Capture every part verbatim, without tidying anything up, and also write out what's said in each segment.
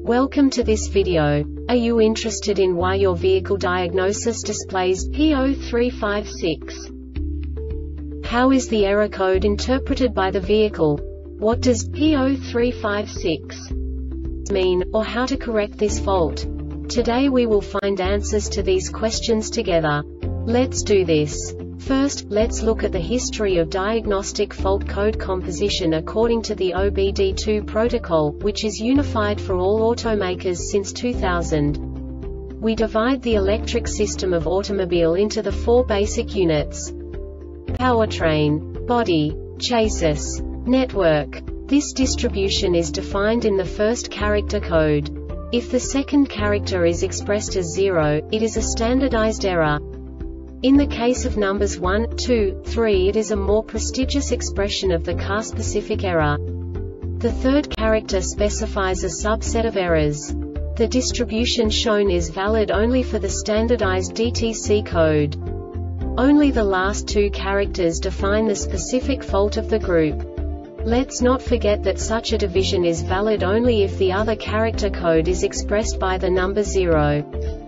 Welcome to this video. Are you interested in why your vehicle diagnosis displays P zero three five six? How is the error code interpreted by the vehicle? What does P zero three five six mean, or how to correct this fault? Today we will find answers to these questions together. Let's do this. First, let's look at the history of diagnostic fault code composition according to the O B D two protocol, which is unified for all automakers since two thousand. We divide the electric system of automobile into the four basic units: powertrain, body, chassis, network. This distribution is defined in the first character code. If the second character is expressed as zero, it is a standardized error. In the case of numbers one, two, three, it is a more prestigious expression of the car-specific error. The third character specifies a subset of errors. The distribution shown is valid only for the standardized D T C code. Only the last two characters define the specific fault of the group. Let's not forget that such a division is valid only if the other character code is expressed by the number zero.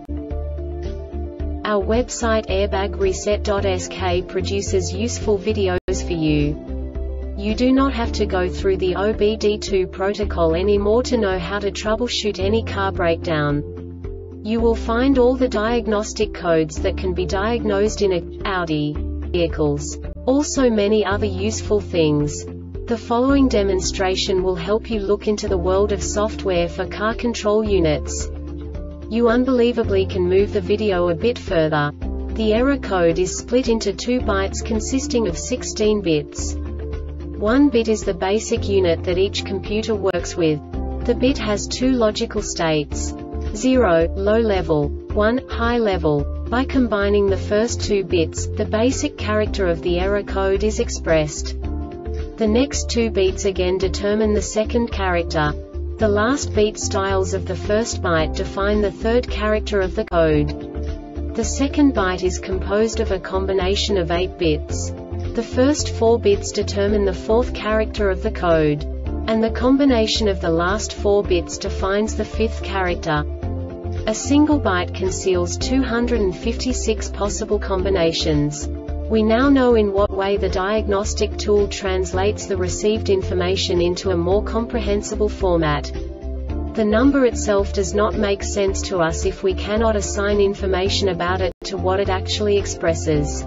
Our website airbag reset dot S K produces useful videos for you. You do not have to go through the O B D two protocol anymore to know how to troubleshoot any car breakdown. You will find all the diagnostic codes that can be diagnosed in a Audi vehicles. Also many other useful things. The following demonstration will help you look into the world of software for car control units. You unbelievably can move the video a bit further. The error code is split into two bytes consisting of sixteen bits. One bit is the basic unit that each computer works with. The bit has two logical states: zero, low level, one, high level. By combining the first two bits, the basic character of the error code is expressed. The next two bits again determine the second character. The last beat styles of the first byte define the third character of the code. The second byte is composed of a combination of eight bits. The first four bits determine the fourth character of the code. And the combination of the last four bits defines the fifth character. A single byte conceals two hundred fifty-six possible combinations. We now know in what way the diagnostic tool translates the received information into a more comprehensible format. The number itself does not make sense to us if we cannot assign information about it to what it actually expresses.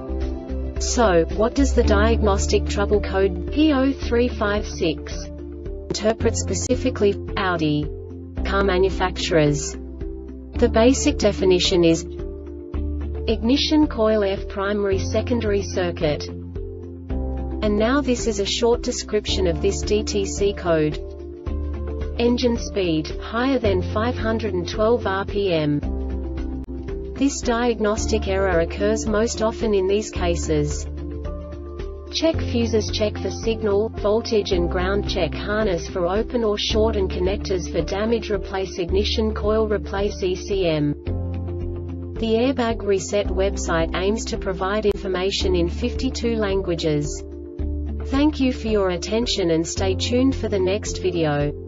So, what does the diagnostic trouble code P zero three five six interpret specifically for Audi car manufacturers? The basic definition is ignition coil F primary secondary circuit. And now this is a short description of this D T C code. Engine speed, higher than five hundred twelve R P M. This diagnostic error occurs most often in these cases: check fuses, check for signal, voltage and ground, check harness for open or short and connectors for damage, replace ignition coil, replace E C M. The Airbag Reset website aims to provide information in fifty-two languages. Thank you for your attention and stay tuned for the next video.